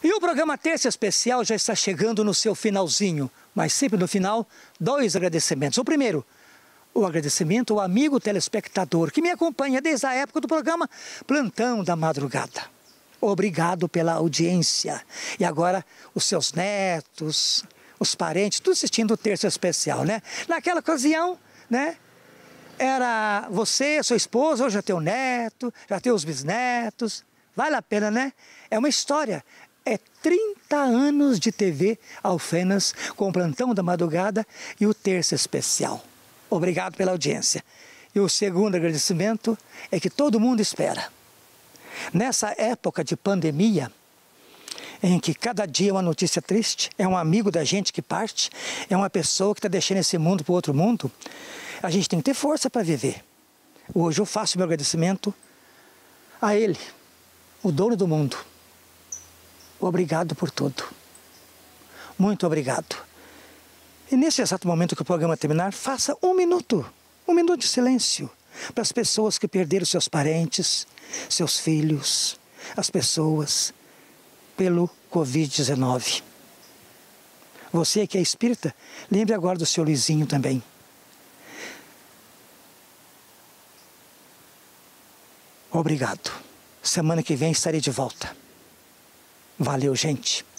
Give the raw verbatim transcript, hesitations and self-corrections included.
E o programa Terça Especial já está chegando no seu finalzinho, mas sempre no final, dois agradecimentos. O primeiro, o agradecimento ao amigo telespectador que me acompanha desde a época do programa Plantão da Madrugada. Obrigado pela audiência. E agora, os seus netos, os parentes, tudo assistindo o Terça Especial, né? Naquela ocasião, né? Era você, sua esposa, hoje já tem o neto, já tem os bisnetos. Vale a pena, né? É uma história. É trinta anos de T V Alfenas com o Plantão da Madrugada e o Terça Especial. Obrigado pela audiência. E o segundo agradecimento é que todo mundo espera. Nessa época de pandemia, em que cada dia é uma notícia triste, é um amigo da gente que parte, é uma pessoa que está deixando esse mundo para o outro mundo, a gente tem que ter força para viver. Hoje eu faço meu agradecimento a ele, o dono do mundo. Obrigado por tudo. Muito obrigado. E nesse exato momento que o programa terminar, faça um minuto, um minuto de silêncio para as pessoas que perderam seus parentes, seus filhos, as pessoas pelo covid dezenove. Você que é espírita, lembre agora do seu Luizinho também. Obrigado. Semana que vem estarei de volta. Valeu, gente.